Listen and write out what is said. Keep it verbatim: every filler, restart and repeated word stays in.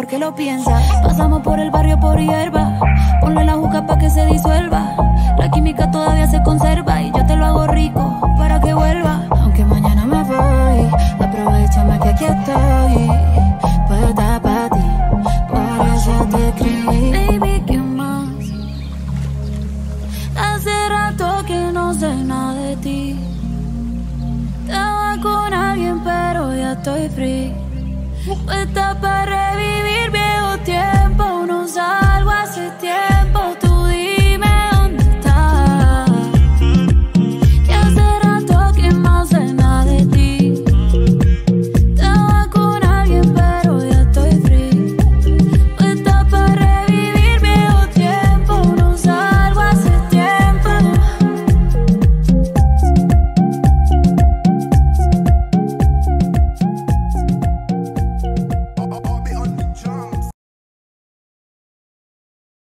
que lo piensa. Pasamos por el barrio por hierba, ponle la juca pa' que se disuelva. La química todavía se conserva y yo te lo hago rico para que vuelva. Aunque mañana me voy, aprovechame que aquí estoy, puedo estar pa' ti, por eso te escribí. Baby, ¿qué más? Hace rato que no sé nada de ti. Estaba con alguien pero ya estoy free, puesta para revivir viejos tiempos.